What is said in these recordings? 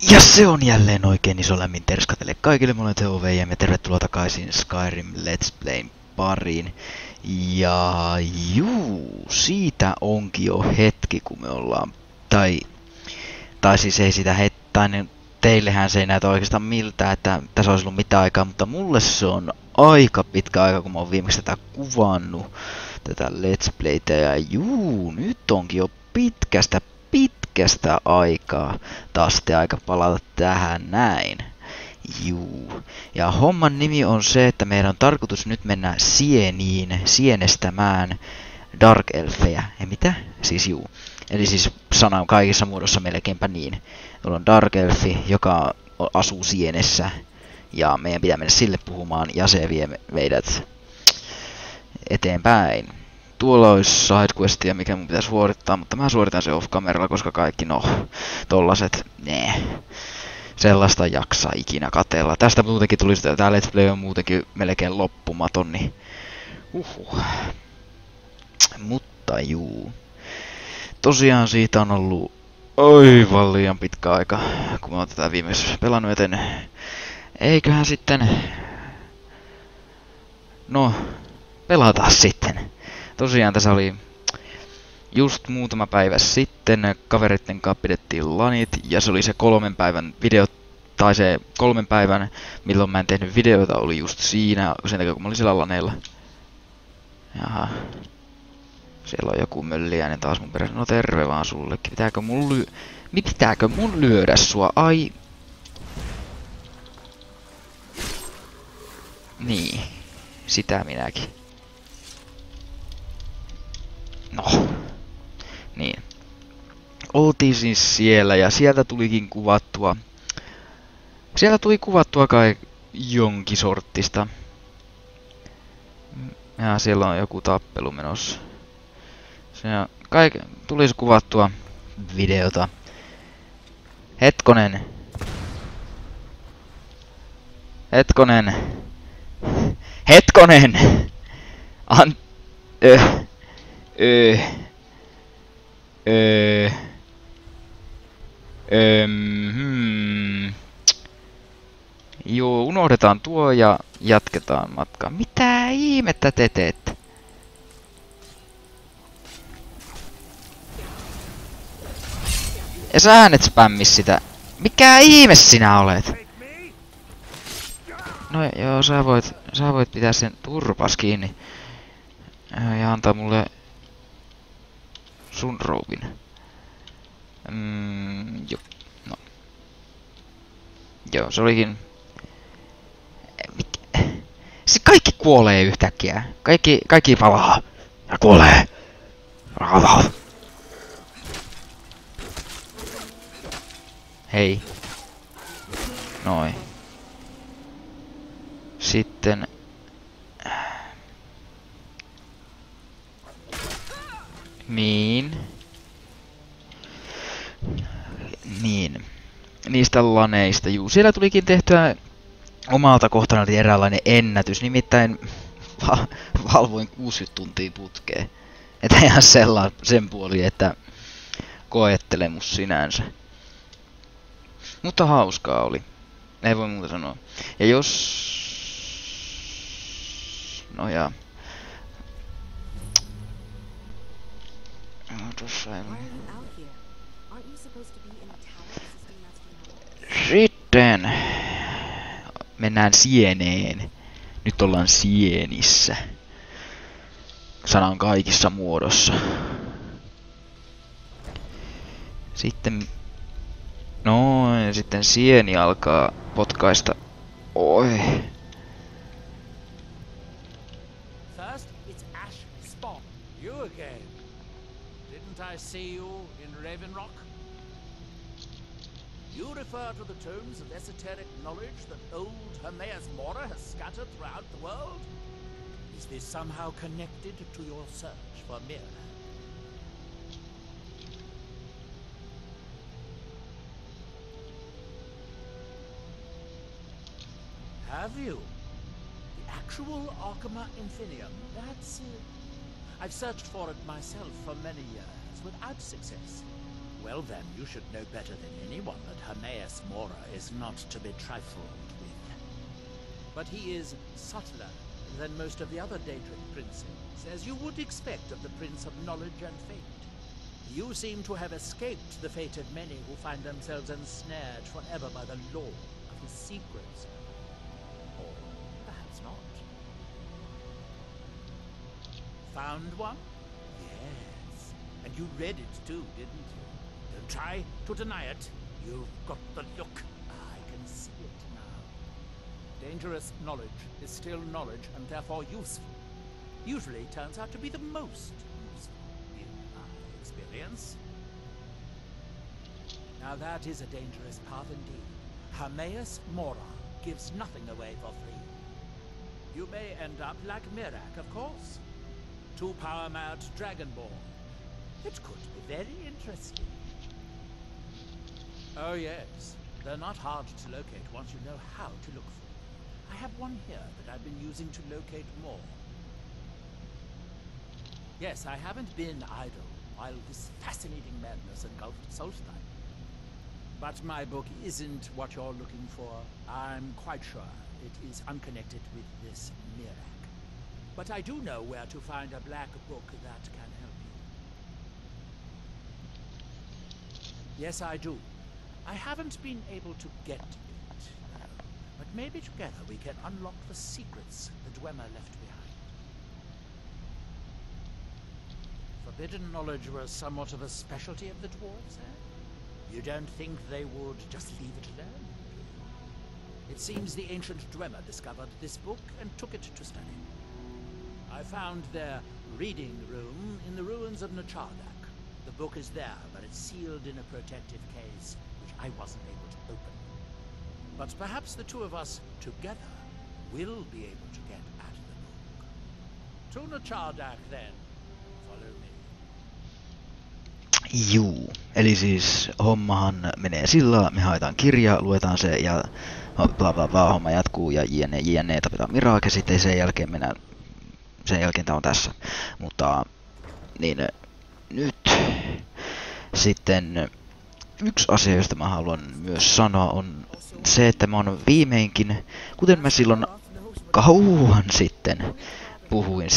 Ja se on jälleen oikein iso lämmin terska teille kaikille, mä olen Teo VM ja tervetuloa takaisin Skyrim Let's Playn pariin. Ja siitä onkin jo hetki kun me ollaan, tai siis ei sitä niin teillehän se ei näytä oikeastaan miltä, että tässä olisi ollut mitään aikaa, mutta mulle se on aika pitkä aika kun mä oon viimeksi tätä kuvannut, tätä Let's Playtä, ja nyt onkin jo pitkästä aikaa taas sitten aika palata tähän näin. Ja homman nimi on se, että meidän on tarkoitus nyt mennä sienestämään Dark Elfejä. Ja mitä? Siis Eli siis sana on kaikissa muodossa melkeinpä niin. Meillä on Dark Elfi, joka asuu sienessä. Ja meidän pitää mennä sille puhumaan ja se vie meidät eteenpäin. Tuolla olisi sidequestia, mikä mun pitäisi suorittaa, mutta mä suoritan se off-kameralla, koska kaikki tollaset, sellaista jaksaa ikinä katella. Tästä muutenkin tulisi, tää Let's Play on muutenkin melkein loppumaton, niin Mutta tosiaan siitä on ollut aivan liian pitkä aika, kun mä oon tätä viimeisessä pelannut, joten eiköhän sitten, pelataan sitten. Tosiaan tässä oli just muutama päivä sitten, kaveritten kanssa pidettiin lanit, ja se oli se 3 päivän video, tai se 3 päivän, milloin mä en tehnyt videota, oli just siinä, sen takia kun mä olin siellä laneilla. Jaha. Siellä on joku mölliäinen taas mun perässä. No terve vaan sullekin. Pitääkö mun lyödä sua? Ai. Niin. Sitä minäkin. Niin. Oltiin siis siellä ja sieltä tulikin kuvattua. Sieltä tuli kuvattua kai jonkin sorttista. Ja siellä on joku tappelu menossa. Se tulisi kuvattua videota. Hetkonen. Unohdetaan tuo ja jatketaan matkaa. Mitä ihmettä te teette? Ja sä et spämmis sitä. Mikä ihme sinä olet? No joo, sä voit pitää sen turpas kiinni. Ja antaa mulle sun rouvin. Joo, se olikin. Se kaikki kuolee yhtäkkiä. Kaikki palaa. Ja kuolee. Hei. Noin. Sitten. Niin. Niistä laneista, siellä tulikin tehtyä omalta kohtalta eräänlainen ennätys, nimittäin valvoin 60 tuntia putkeen. Että ihan sen puoli, että koettelemus sinänsä. Mutta hauskaa oli. Ei voi muuta sanoa. Ja jos... Sitten mennään sieneen. Nyt ollaan sienissä. Sana on kaikissa muodossa. Sitten sitten sieni alkaa potkaista. Oi. First, it's Ash Spawn. You again. Didn't I see you in Raven Rock? You refer to the tomes of esoteric knowledge that old Hermaeus Mora has scattered throughout the world? Is this somehow connected to your search for Mira? Have you? The actual Arkhama Infinium? That's... I've searched for it myself for many years, without success. Well then, you should know better than anyone that Hermaeus Mora is not to be trifled with. But he is subtler than most of the other Daedric princes, as you would expect of the Prince of Knowledge and Fate. You seem to have escaped the fate of many who find themselves ensnared forever by the law of his secrets. Or perhaps not. Found one? Yes. And you read it too, didn't you? Don't try to deny it. You've got the look. I can see it now. Dangerous knowledge is still knowledge and therefore useful. Usually turns out to be the most useful in my experience. Now that is a dangerous path indeed. Hermaeus Mora gives nothing away for free. You may end up like Miraak, of course. Too power-mad Dragonborn. It could be very interesting. Oh yes, they're not hard to locate once you know how to look for them. I have one here that I've been using to locate more. Yes, I haven't been idle while this fascinating madness engulfed Solstheim. But my book isn't what you're looking for. I'm quite sure it is unconnected with this Miraak. But I do know where to find a black book that can help you. Yes, I do. I haven't been able to get it, no. But maybe together we can unlock the secrets the Dwemer left behind. Forbidden knowledge was somewhat of a specialty of the dwarves, eh? You don't think they would just leave it alone? It seems the ancient Dwemer discovered this book and took it to study. I found their reading room in the ruins of Nechardak. The book is there, but it's sealed in a protective case, which I wasn't able to open. But perhaps the two of us together will be able to get at the book. To Nechardak, then. Follow me. Juu, eli siis hommahan menee sillä, me haetaan kirja, luetaan se ja bla bla bla, homma jatkuu ja jne, tapetaan Miraak ja sitten sen jälkeen tää on tässä. Mutta niin nyt sitten yksi asia, josta mä haluan myös sanoa, on se, että mä oon viimeinkin, kuten mä silloin kauan sitten puhuin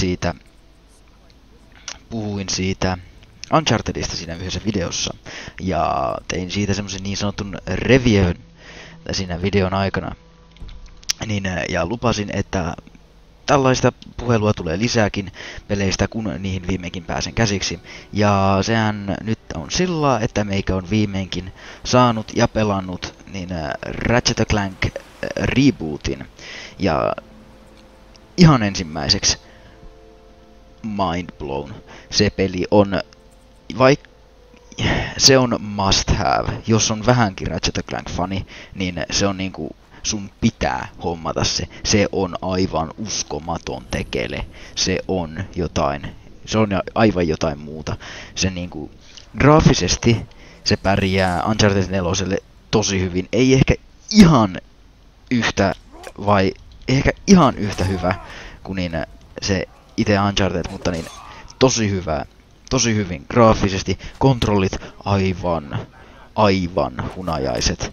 siitä Unchartedista siinä yhdessä videossa, ja tein siitä semmosen niin sanotun reviewn siinä videon aikana, niin, ja lupasin, että tällaista puhelua tulee lisääkin peleistä, kun niihin viimeinkin pääsen käsiksi. Ja sehän nyt on sillä, että meikä on viimeinkin saanut ja pelannut niin Ratchet & Clank rebootin. Ja ihan ensimmäiseksi mind blown. Se peli on, se on must have. Jos on vähänkin Ratchet & Clank fani, niin se on niinku sun pitää hommata se. Se on aivan uskomaton tekele. Se on jotain. Se on aivan jotain muuta. Se niinku graafisesti se pärjää Uncharted 4 tosi hyvin. Ei ehkä ihan yhtä vai ehkä ihan yhtä hyvä kuin niin se itse Uncharted, mutta niin tosi hyvä. Tosi hyvin graafisesti. Kontrollit aivan hunajaiset.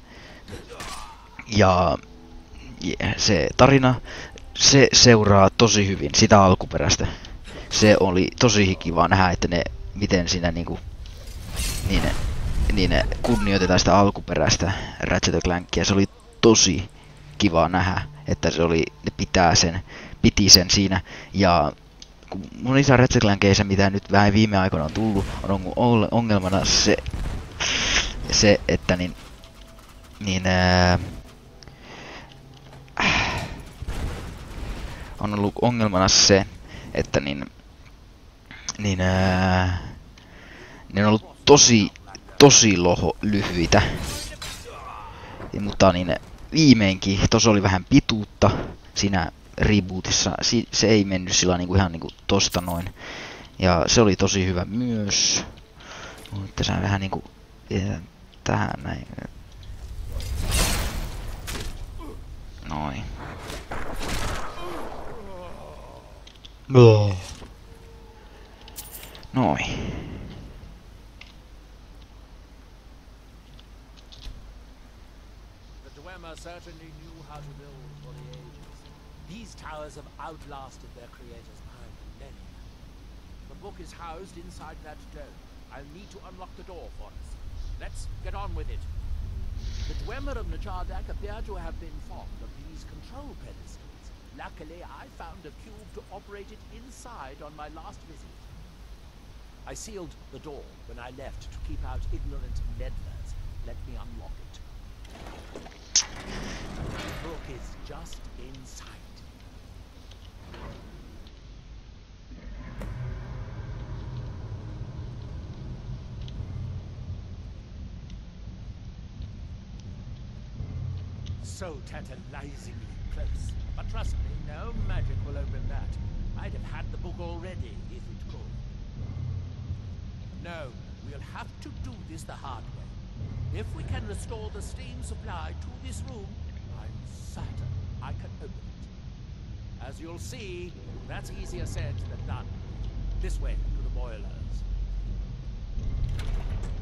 Ja se tarina, se seuraa tosi hyvin sitä alkuperäistä. Se oli tosi kiva nähdä, että miten siinä niin kunnioitetaan sitä alkuperäistä Ratchet & Clankia. Se oli tosi kiva nähdä, että ne piti sen siinä. Ja kun monissa Ratchet & Clankeissa, mitä nyt vähän viime aikoina on tullut, on ongelmana se että on ollut ongelmana se, että ne on ollut tosi lyhyitä. Mutta viimeinkin, tossa oli vähän pituutta siinä rebootissa. Se ei mennyt sillä ihan tosta noin. Ja se oli tosi hyvä myös. Mutta se on vähän tähän näin. Noin. Noin. Dwemer certainly knew how to build for the ages. These towers have outlasted their creators by millennia. The book is housed inside that dome. I'll need to unlock the door for us. Let's get on with it. The Dwemer of Najardak appear to have been fond of these control pedestals. Luckily, I found a cube to operate it inside on my last visit. I sealed the door when I left to keep out ignorant meddlers. Let me unlock it. The book is just inside. So tantalizingly close. But trust me, no magic will open that. I'd have had the book already if it could. No, we'll have to do this the hard way. If we can restore the steam supply to this room, I'm certain I can open it. As you'll see, that's easier said than done. This way to the boilers.